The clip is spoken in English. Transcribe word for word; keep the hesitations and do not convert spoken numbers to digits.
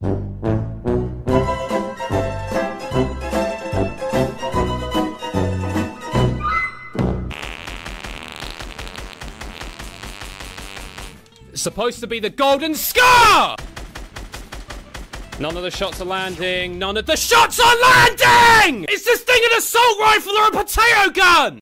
It's supposed to be the golden scar! None of the shots are landing. None of the shots are landing! Is this thing an assault rifle or a potato gun?